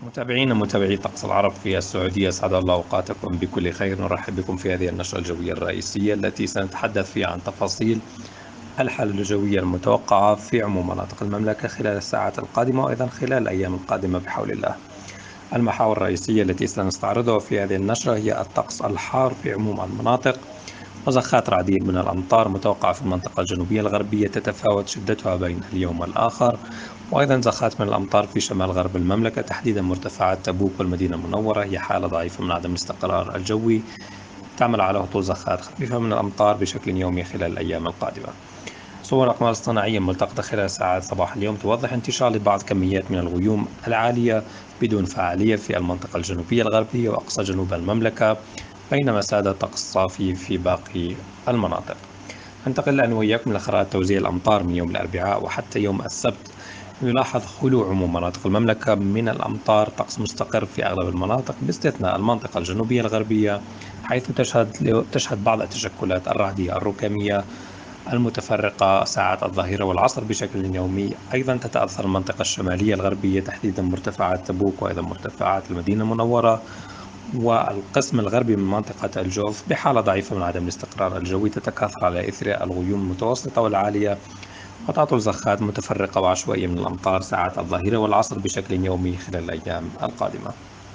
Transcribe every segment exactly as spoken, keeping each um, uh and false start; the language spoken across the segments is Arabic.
متابعينا متابعي طقس العرب في السعودية، أسعد الله أوقاتكم بكل خير. نرحب بكم في هذه النشرة الجوية الرئيسية التي سنتحدث فيها عن تفاصيل الحالة الجوية المتوقعة في عموم مناطق المملكة خلال الساعات القادمة وأيضا خلال الأيام القادمة بحول الله. المحاور الرئيسية التي سنستعرضها في هذه النشرة هي الطقس الحار في عموم المناطق، وزخات رعدية من الأمطار متوقعة في المنطقة الجنوبية الغربية تتفاوت شدتها بين اليوم والآخر، وأيضا زخات من الأمطار في شمال غرب المملكة تحديدا مرتفعات تبوك والمدينة المنورة. هي حالة ضعيفة من عدم الاستقرار الجوي تعمل على هطول زخات خفيفة من الأمطار بشكل يومي خلال الأيام القادمة. صور أقمار اصطناعية ملتقطة خلال ساعات صباح اليوم توضح انتشار لبعض كميات من الغيوم العالية بدون فعالية في المنطقة الجنوبية الغربية وأقصى جنوب المملكة، بينما ساد الطقس صافي في باقي المناطق. ننتقل الآن وإياكم لخرائط توزيع الأمطار من يوم الأربعاء وحتى يوم السبت. يلاحظ خلو عموم مناطق المملكة من الأمطار، طقس مستقر في أغلب المناطق باستثناء المنطقة الجنوبية الغربية، حيث تشهد تشهد بعض التشكلات الرعدية الركامية المتفرقة ساعات الظهيرة والعصر بشكل يومي. أيضا تتأثر المنطقة الشمالية الغربية تحديدا مرتفعات تبوك وأيضا مرتفعات المدينة المنورة والقسم الغربي من منطقة الجوف بحالة ضعيفة من عدم الاستقرار الجوي تتكاثر على إثر الغيوم المتوسطة والعالية، وتعطل زخات متفرقة وعشوائية من الأمطار ساعات الظهيرة والعصر بشكل يومي خلال الأيام القادمة.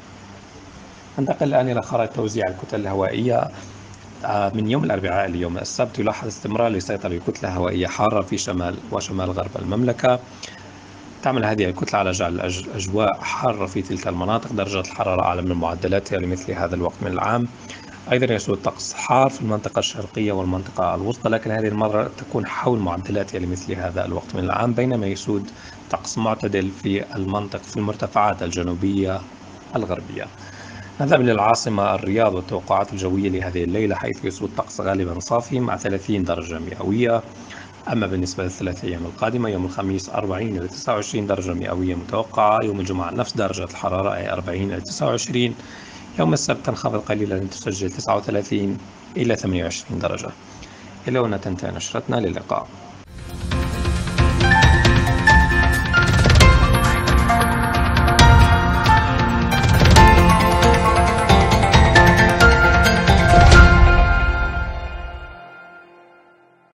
ننتقل الآن إلى خرائط توزيع الكتل الهوائية من يوم الأربعاء ليوم السبت. يلاحظ استمرار لسيطرة كتلة هوائية حارة في شمال وشمال غرب المملكة. تعمل هذه الكتلة على جعل الأجواء حارة في تلك المناطق، درجة الحرارة أعلى من معدلاتها لمثل هذا الوقت من العام. أيضا يسود طقس حار في المنطقة الشرقية والمنطقة الوسطى، لكن هذه المرة تكون حول معدلاتها لمثل هذا الوقت من العام، بينما يسود طقس معتدل في المنطقة في المرتفعات الجنوبية الغربية. نذهب للعاصمة الرياض والتوقعات الجوية لهذه الليلة، حيث يسود طقس غالبا صافي مع ثلاثين درجة مئوية. أما بالنسبة للثلاث أيام القادمة، يوم الخميس أربعين إلى تسعة وعشرين درجة مئوية متوقعة، يوم الجمعة نفس درجة الحرارة أي أربعين إلى تسعة وعشرين، يوم السبت تنخفض قليلا تسجل تسعة وثلاثين إلى ثمانية وعشرين درجة. إلى هنا تنتهي نشرتنا، للقاء.